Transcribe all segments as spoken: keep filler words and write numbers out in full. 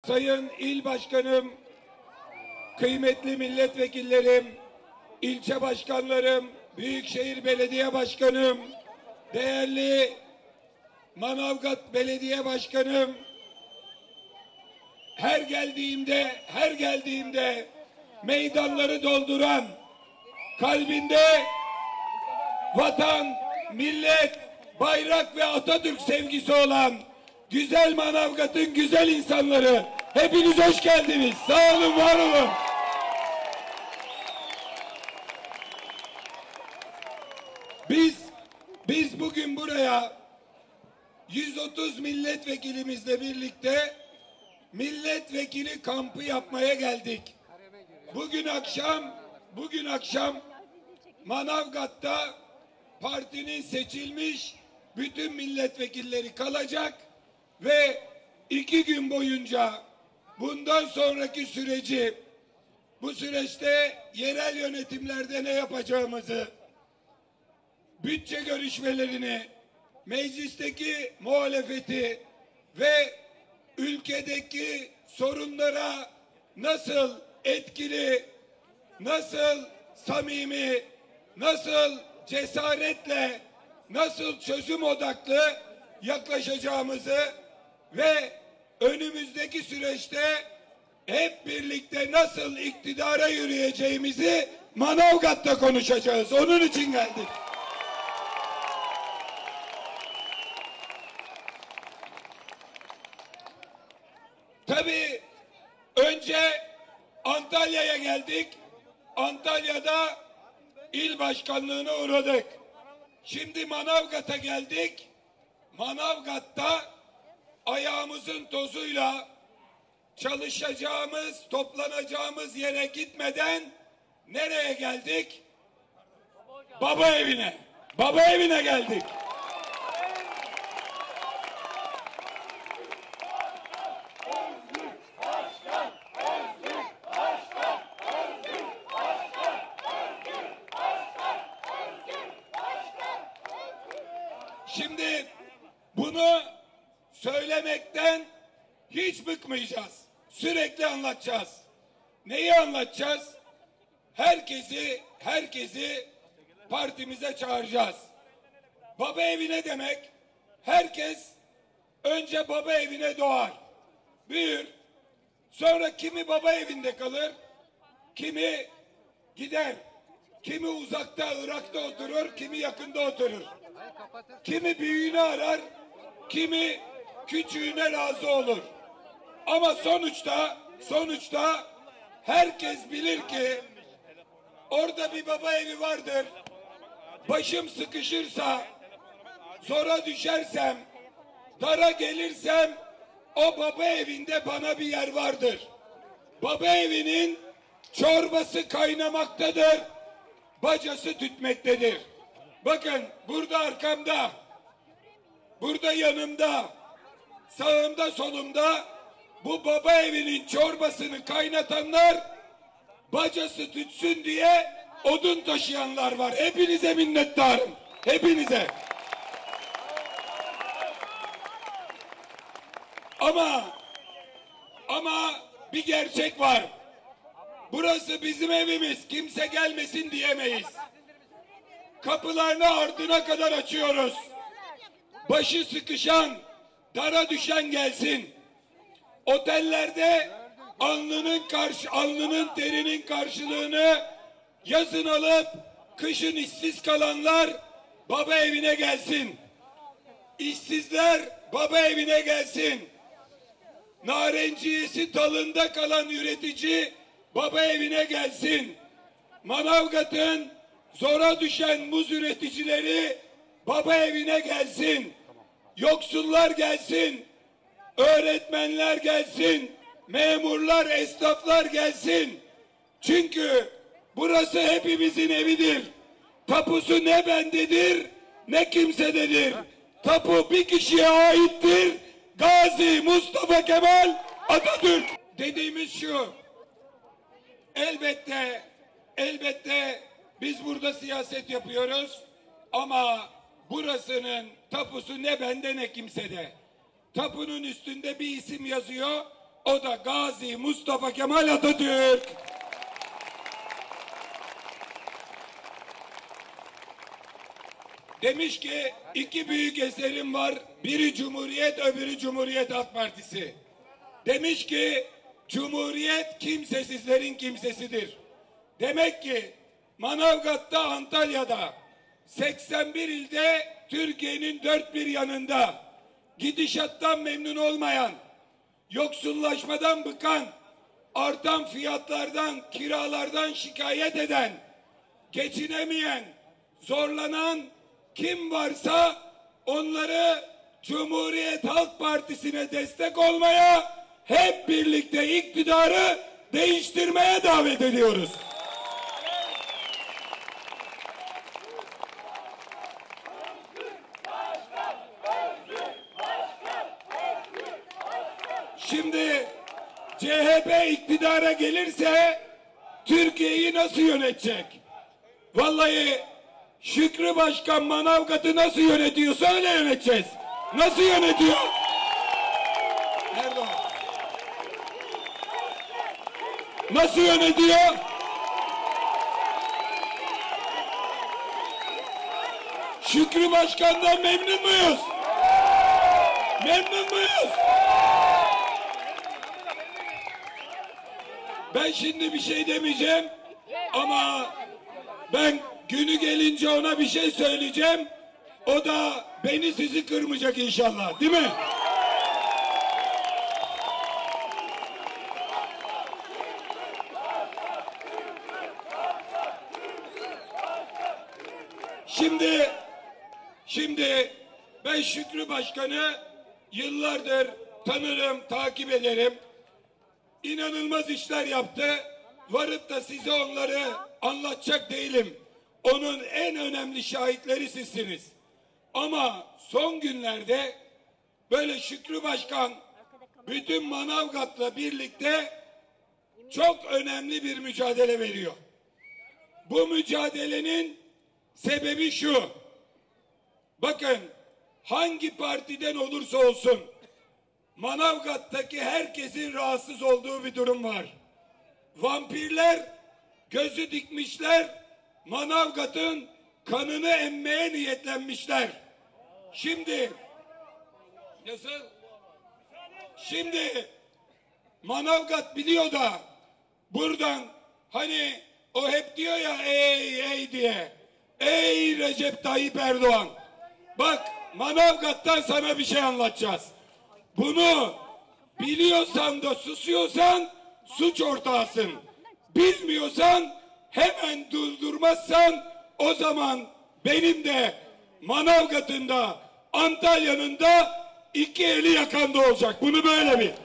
Sayın İl Başkanım, kıymetli milletvekillerim, ilçe başkanlarım, Büyükşehir Belediye Başkanım, değerli Manavgat Belediye Başkanım, her geldiğimde, her geldiğimde meydanları dolduran, kalbinde vatan, millet, bayrak ve Atatürk sevgisi olan güzel Manavgat'ın güzel insanları, hepiniz hoş geldiniz. Sağ olun, var olun. Biz biz bugün buraya yüz otuz milletvekilimizle birlikte milletvekili kampı yapmaya geldik. Bugün akşam bugün akşam Manavgat'ta partinin seçilmiş bütün milletvekilleri kalacak ve iki gün boyunca bundan sonraki süreci, bu süreçte yerel yönetimlerde ne yapacağımızı, bütçe görüşmelerini, meclisteki muhalefeti ve ülkedeki sorunlara nasıl etkili, nasıl samimi, nasıl cesaretle, nasıl çözüm odaklı yaklaşacağımızı ve önümüzdeki süreçte hep birlikte nasıl iktidara yürüyeceğimizi Manavgat'ta konuşacağız. Onun için geldik. Tabii önce Antalya'ya geldik. Antalya'da il başkanlığına uğradık. Şimdi Manavgat'a geldik. Manavgat'ta ayağımızın tozuyla çalışacağımız, toplanacağımız yere gitmeden nereye geldik? Baba evine. Baba evine geldik. Şimdi bunu söylemekten hiç bıkmayacağız. Sürekli anlatacağız. Neyi anlatacağız? Herkesi, herkesi partimize çağıracağız. Baba evi ne demek? Herkes önce baba evine doğar, büyür. Sonra kimi baba evinde kalır, kimi gider. Kimi uzakta, Irak'ta oturur, kimi yakında oturur. Kimi büyüğünü arar, kimi küçüğüne razı olur. Ama sonuçta, sonuçta herkes bilir ki orada bir baba evi vardır. Başım sıkışırsa, zora düşersem, dara gelirsem o baba evinde bana bir yer vardır. Baba evinin çorbası kaynamaktadır, bacası tütmektedir. Bakın burada arkamda, burada yanımda, sağımda solumda bu baba evinin çorbasını kaynatanlar, bacası tütsün diye odun taşıyanlar var. Hepinize minnettarım. Hepinize. Ama ama bir gerçek var. Burası bizim evimiz. Kimse gelmesin diyemeyiz. Kapılarını ardına kadar açıyoruz. Başı sıkışan, dara düşen gelsin. Otellerde alnının karşı alnının terinin karşılığını yazın alıp kışın işsiz kalanlar baba evine gelsin. İşsizler baba evine gelsin. Narenciyesi dalında kalan üretici baba evine gelsin. Manavgat'ın zora düşen muz üreticileri baba evine gelsin. Yoksullar gelsin. Öğretmenler gelsin. Memurlar, esnaflar gelsin. Çünkü burası hepimizin evidir. Tapusu ne bendedir ne kimsededir. Tapu bir kişiye aittir. Gazi Mustafa Kemal Atatürk. Dediğimiz şu. Elbette, elbette biz burada siyaset yapıyoruz ama burasının tapusu ne bende ne kimsede. Tapunun üstünde bir isim yazıyor. O da Gazi Mustafa Kemal Atatürk. Demiş ki iki büyük eserim var. Biri Cumhuriyet, öbürü Cumhuriyet Halk Partisi. Demiş ki Cumhuriyet kimsesizlerin kimsesidir. Demek ki Manavgat'ta, Antalya'da, seksen bir ilde, Türkiye'nin dört bir yanında gidişattan memnun olmayan, yoksullaşmadan bıkan, artan fiyatlardan, kiralardan şikayet eden, geçinemeyen, zorlanan kim varsa onları Cumhuriyet Halk Partisi'ne destek olmaya, hep birlikte iktidarı değiştirmeye davet ediyoruz. Şimdi C H P iktidara gelirse Türkiye'yi nasıl yönetecek? Vallahi Şükrü Başkan Manavgat'ı nasıl yönetiyorsa öyle yöneteceğiz. Nasıl yönetiyor? Nerede o? Nasıl yönetiyor? Şükrü Başkan'dan memnun muyuz? Memnun muyuz? Ben şimdi bir şey demeyeceğim ama ben günü gelince ona bir şey söyleyeceğim. O da beni sizi kırmayacak inşallah, değil mi? Şimdi şimdi ben Şükrü Başkan'ı yıllardır tanırım, takip ederim. İnanılmaz işler yaptı. Varıp da size onları anlatacak değilim. Onun en önemli şahitleri sizsiniz. Ama son günlerde böyle Şükrü Başkan bütün Manavgat'la birlikte çok önemli bir mücadele veriyor. Bu mücadelenin sebebi şu. Bakın, hangi partiden olursa olsun Manavgat'taki herkesin rahatsız olduğu bir durum var. Vampirler gözü dikmişler, Manavgat'ın kanını emmeye niyetlenmişler. Şimdi nasıl? Şimdi Manavgat biliyor da buradan hani o hep diyor ya ey ey diye. Ey Recep Tayyip Erdoğan. Bak, Manavgat'tan sana bir şey anlatacağız. Bunu biliyorsan da susuyorsan suç ortağısın. Bilmiyorsan, hemen durdurmazsan o zaman benim de Manavgat'ın da Antalya'nın da iki eli yakanda olacak. Bunu böyle bil.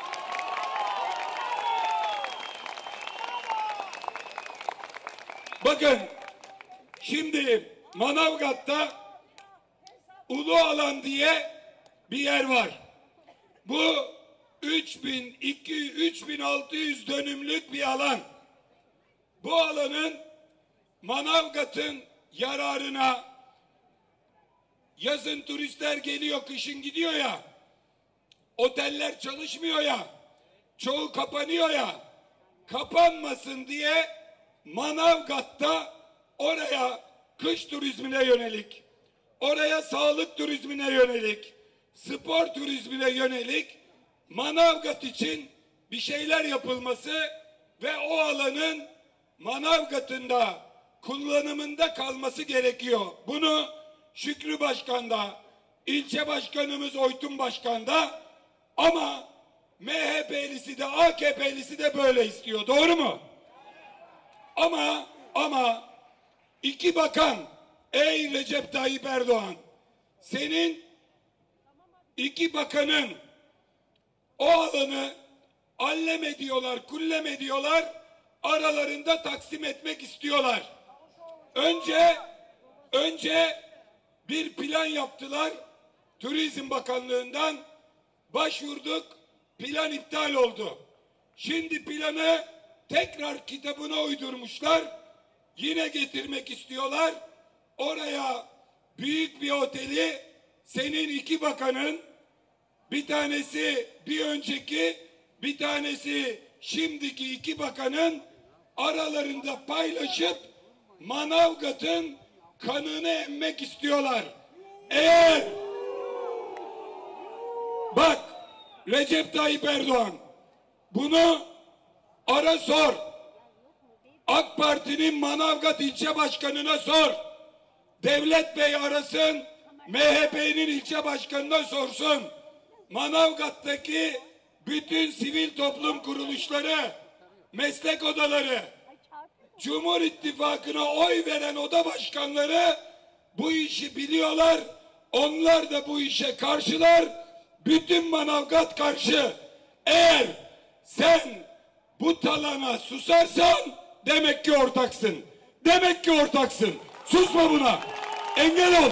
Bakın, şimdi Manavgat'ta Ulu Alan diye bir yer var. Bu üç bin iki yüz üç bin altı yüz dönümlük bir alan. Bu alanın Manavgat'ın yararına, yazın turistler geliyor, kışın gidiyor ya, oteller çalışmıyor ya, çoğu kapanıyor ya, kapanmasın diye Manavgat'ta oraya kış turizmine yönelik, oraya sağlık turizmine yönelik, spor turizmine yönelik Manavgat için bir şeyler yapılması ve o alanın Manavgat'ın da kullanımında kalması gerekiyor. Bunu Şükrü Başkan da, ilçe başkanımız Oytun Başkan da, ama M H P'lisi de A K P'lisi de böyle istiyor. Doğru mu? Ama ama iki bakan, ey Recep Tayyip Erdoğan, senin iki bakanın o alanı allem ediyorlar, kullem ediyorlar, aralarında taksim etmek istiyorlar. Önce önce bir plan yaptılar, Turizm Bakanlığı'ndan başvurduk, plan iptal oldu. Şimdi planı tekrar kitabına uydurmuşlar, yine getirmek istiyorlar. Oraya büyük bir oteli senin iki bakanın, bir tanesi bir önceki, Bir tanesi şimdiki iki bakanın aralarında paylaşıp Manavgat'ın kanını emmek istiyorlar. Eğer bak Recep Tayyip Erdoğan bunu ara sor. AK Parti'nin Manavgat ilçe başkanına sor. Devlet Bey arasın, M H P'nin ilçe başkanına sorsun. Manavgat'taki bütün sivil toplum kuruluşları, meslek odaları, Cumhur İttifakı'na oy veren oda başkanları bu işi biliyorlar. Onlar da bu işe karşılar. Bütün Manavgat karşı. Eğer sen bu talana susarsan demek ki ortaksın. Demek ki ortaksın. Susma buna. Engel ol.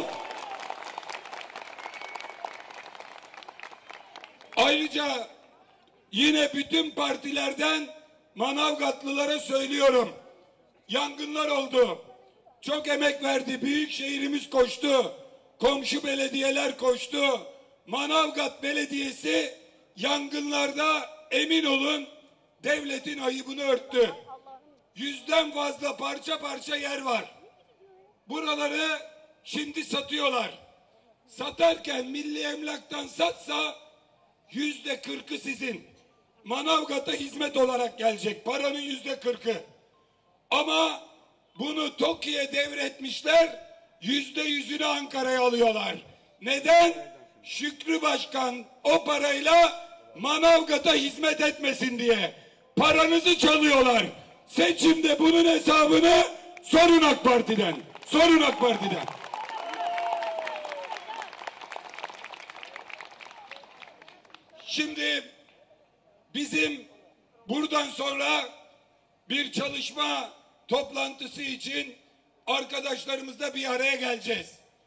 Ayrıca yine bütün partilerden Manavgatlılara söylüyorum. Yangınlar oldu. Çok emek verdi. Büyük şehrimiz koştu. Komşu belediyeler koştu. Manavgat Belediyesi yangınlarda emin olun devletin ayıbını örttü. Yüzden fazla parça parça yer var. Buraları şimdi satıyorlar. Satarken Milli Emlak'tan satsa yüzde kırkı sizin. Manavgat'a hizmet olarak gelecek. Paranın yüzde kırkı. Ama bunu TOKİ'ye devretmişler. Yüzde yüzünü Ankara'ya alıyorlar. Neden? Şükrü Başkan o parayla Manavgat'a hizmet etmesin diye. Paranızı çalıyorlar. Seçimde bunun hesabını sorun AK Parti'den. Sorun AK Parti'den. Şimdi bizim buradan sonra bir çalışma toplantısı için arkadaşlarımızla bir araya geleceğiz.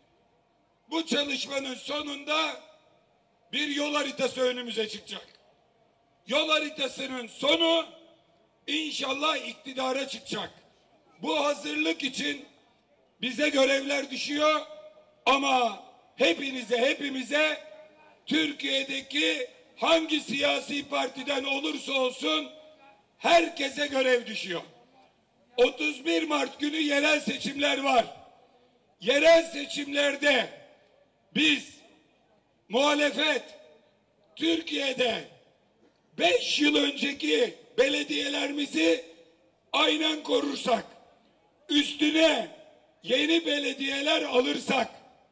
Bu çalışmanın sonunda bir yol haritası önümüze çıkacak. Yol haritasının sonu inşallah iktidara çıkacak. Bu hazırlık için bize görevler düşüyor ama hepinize hepimize Türkiye'deki hangi siyasi partiden olursa olsun herkese görev düşüyor. otuz bir Mart günü yerel seçimler var. Yerel seçimlerde biz muhalefet Türkiye'de beş yıl önceki belediyelerimizi aynen korursak, üstüne yeni belediyeler alırsak,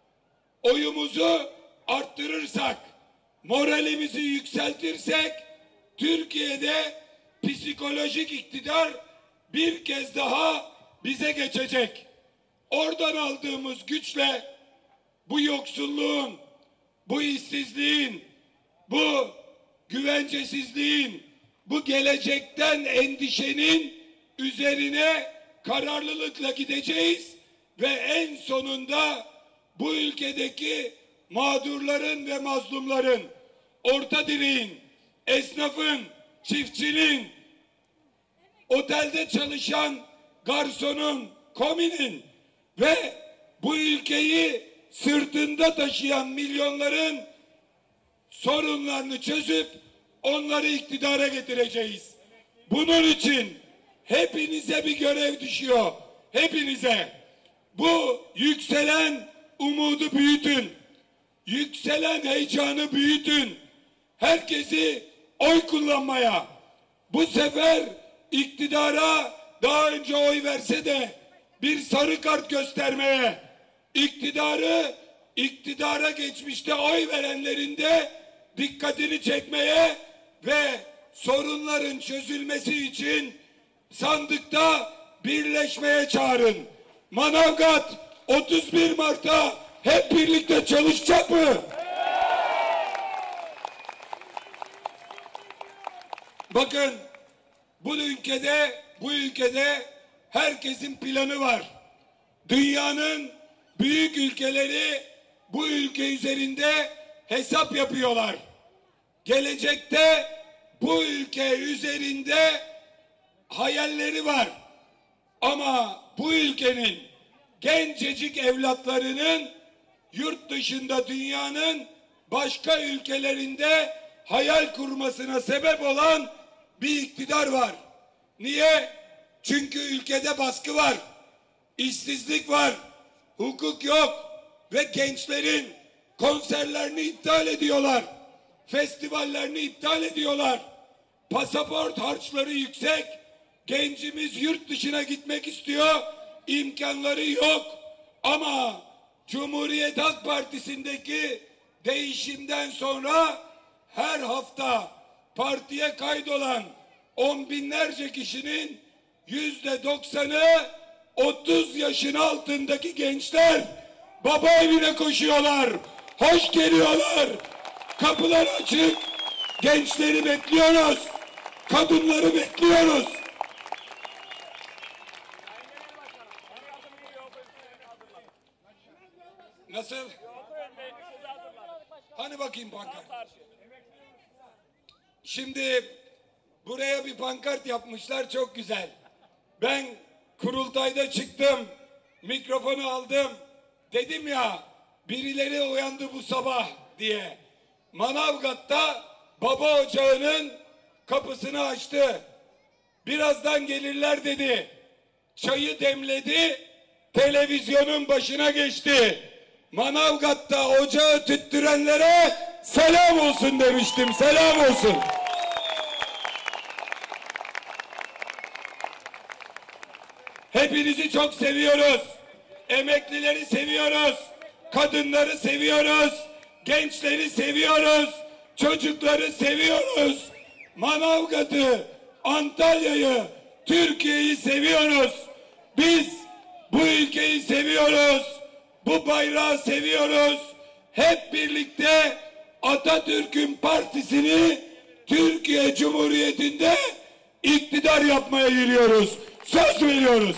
oyumuzu arttırırsak, moralimizi yükseltirsek, Türkiye'de psikolojik iktidar bir kez daha bize geçecek. Oradan aldığımız güçle bu yoksulluğun, bu işsizliğin, bu güvencesizliğin, bu gelecekten endişenin üzerine kararlılıkla gideceğiz ve en sonunda bu ülkedeki mağdurların ve mazlumların, orta direğin, esnafın, çiftçinin, otelde çalışan garsonun, kominin ve bu ülkeyi sırtında taşıyan milyonların sorunlarını çözüp onları iktidara getireceğiz. Bunun için hepinize bir görev düşüyor. Hepinize. Bu yükselen umudu büyütün. Yükselen heyecanı büyütün. Herkesi oy kullanmaya, bu sefer iktidara daha önce oy verse de bir sarı kart göstermeye, iktidarı iktidara geçmişte oy verenlerin de dikkatini çekmeye ve sorunların çözülmesi için sandıkta birleşmeye çağırın. Manavgat otuz bir Mart'ta hep birlikte çalışacak mı? Bakın bu ülkede bu ülkede herkesin planı var. Dünyanın büyük ülkeleri bu ülke üzerinde hesap yapıyorlar. Gelecekte bu ülke üzerinde hayalleri var. Ama bu ülkenin gencecik evlatlarının yurt dışında dünyanın başka ülkelerinde hayal kurmasına sebep olan bir iktidar var. Niye? Çünkü ülkede baskı var, işsizlik var, hukuk yok ve gençlerin konserlerini iptal ediyorlar, festivallerini iptal ediyorlar. Pasaport harçları yüksek, gencimiz yurt dışına gitmek istiyor, imkanları yok. Ama Cumhuriyet Halk Partisi'ndeki değişimden sonra her hafta partiye kaydolan on binlerce kişinin yüzde doksanı otuz yaşın altındaki gençler. Baba evine koşuyorlar, hoş geliyorlar. Kapılar açık, gençleri bekliyoruz, kadınları bekliyoruz. Nasıl? Hani bakayım pankart. Şimdi buraya bir pankart yapmışlar, çok güzel. Ben kurultayda çıktım, mikrofonu aldım. Dedim ya, birileri uyandı bu sabah diye. Manavgat'ta baba ocağının kapısını açtı. Birazdan gelirler dedi. Çayı demledi, televizyonun başına geçti. Manavgat'ta ocağı tüttürenlere selam olsun demiştim, selam olsun. Hepinizi çok seviyoruz. Emeklileri seviyoruz. Kadınları seviyoruz. Gençleri seviyoruz. Çocukları seviyoruz. Manavgat'ı, Antalya'yı, Türkiye'yi seviyoruz. Biz bu ülkeyi seviyoruz. Bu bayrağı seviyoruz. Hep birlikte Atatürk'ün partisini Türkiye Cumhuriyeti'nde iktidar yapmaya giriyoruz. Söz veriyoruz.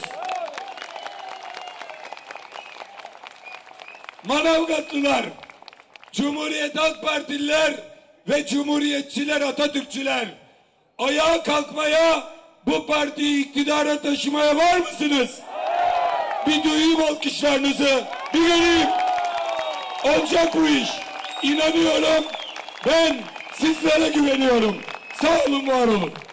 Manavgatlılar, Cumhuriyet Halk Partililer ve Cumhuriyetçiler, Atatürkçüler ayağa kalkmaya, bu partiyi iktidara taşımaya var mısınız? Bir duyayım alkışlarınızı, bir göreyim. Olacak bu iş. İnanıyorum, ben sizlere güveniyorum. Sağ olun, var olun.